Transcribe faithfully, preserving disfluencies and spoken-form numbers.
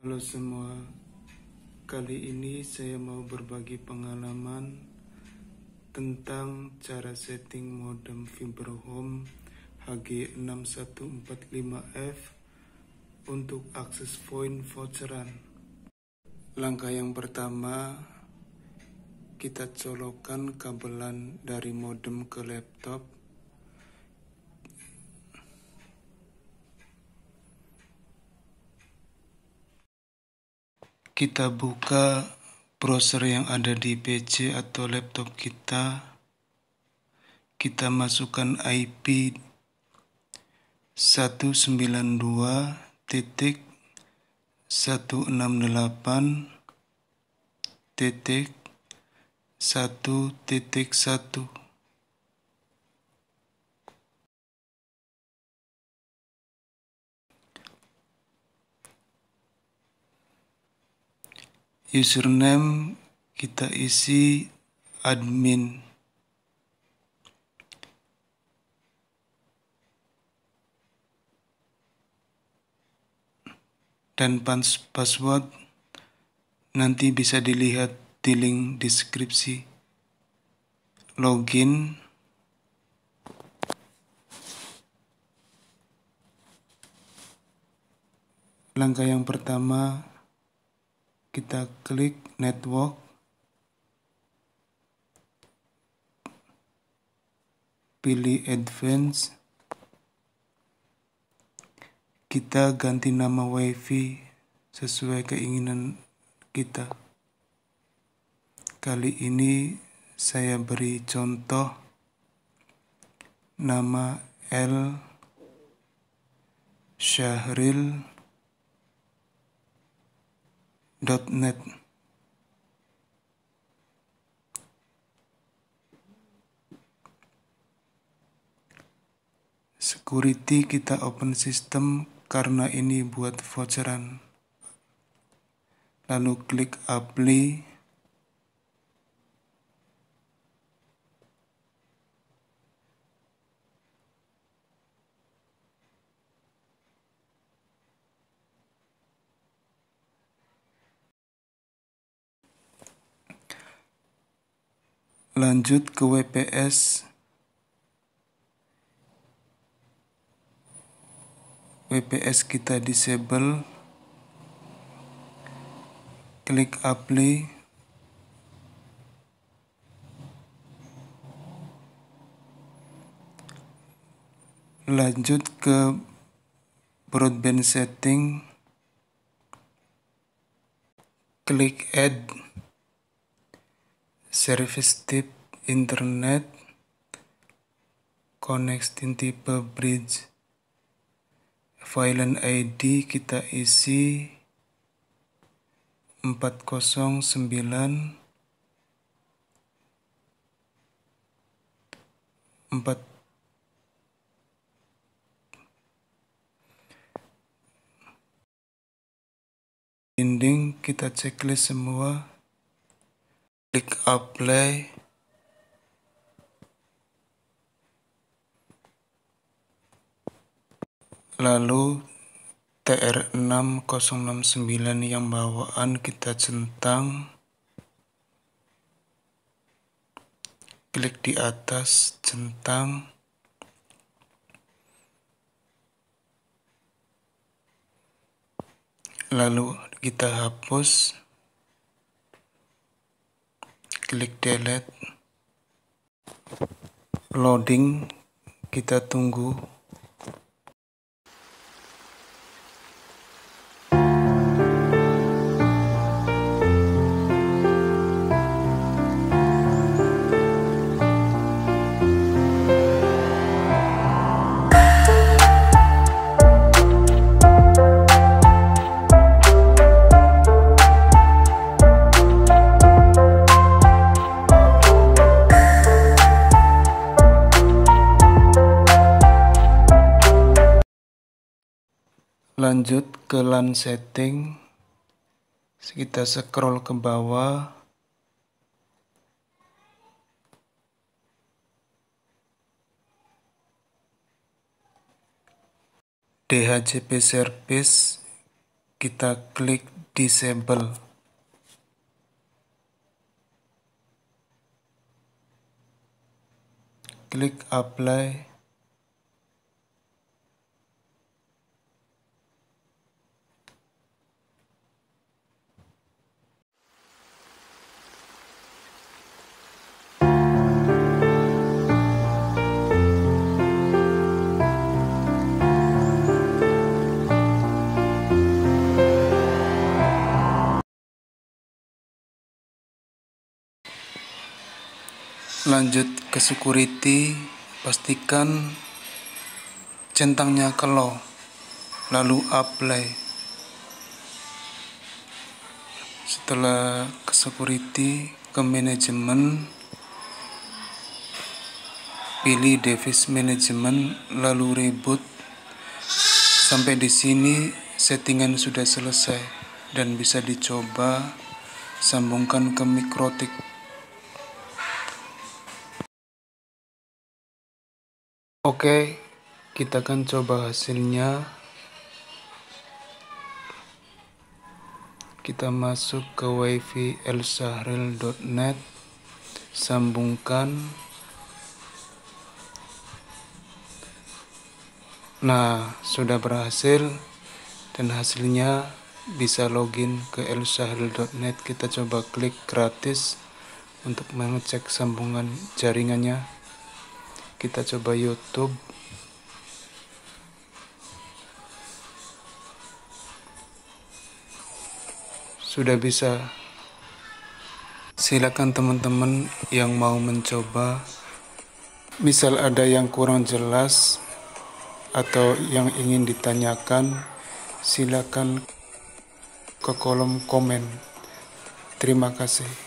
Halo semua, kali ini saya mau berbagi pengalaman tentang cara setting modem fiber home H G enam satu empat lima F untuk akses point voucheran. Langkah yang pertama, kita colokkan kabelan dari modem ke laptop. Kita buka browser yang ada di P C atau laptop kita. Kita masukkan I P seratus sembilan puluh dua titik seratus enam puluh delapan titik satu titik satu. Username kita isi admin. Dan password nanti bisa dilihat di link deskripsi. Login. Langkah yang pertama, kita klik network. Pilih advance. Kita ganti nama WiFi sesuai keinginan kita. Kali ini saya beri contoh nama L Syahril dot net. Security kita open system karena ini buat voucheran. Lalu klik apply. Lanjut ke W P S. W P S kita disable. Klik apply. Lanjut ke broadband setting. Klik add service type internet, connecting type bridge. File I D kita isi empat nol sembilan empat dinding. Kita checklist semua. Klik apply. Lalu T R enam nol enam sembilan yang bawaan kita centang. Klik di atas, centang. Lalu kita hapus. Klik delete. Loading, kita tunggu. Lanjut ke LAN setting. Kita scroll ke bawah. D H C P service kita klik disable. Klik apply. Lanjut ke security, pastikan centangnya ke low, lalu apply. Setelah ke security, ke manajemen, pilih device management, lalu reboot. Sampai di sini settingan sudah selesai dan bisa dicoba. Sambungkan ke Mikrotik. Oke, kita akan coba hasilnya. Kita masuk ke wifi elsahril dot net, sambungkan. Nah, sudah berhasil dan hasilnya bisa login ke elsahril dot net. Kita coba klik gratis untuk mengecek sambungan jaringannya. Kita coba YouTube. Sudah bisa. Silakan teman-teman yang mau mencoba. Misal ada yang kurang jelas atau yang ingin ditanyakan, silakan ke kolom komen. Terima kasih.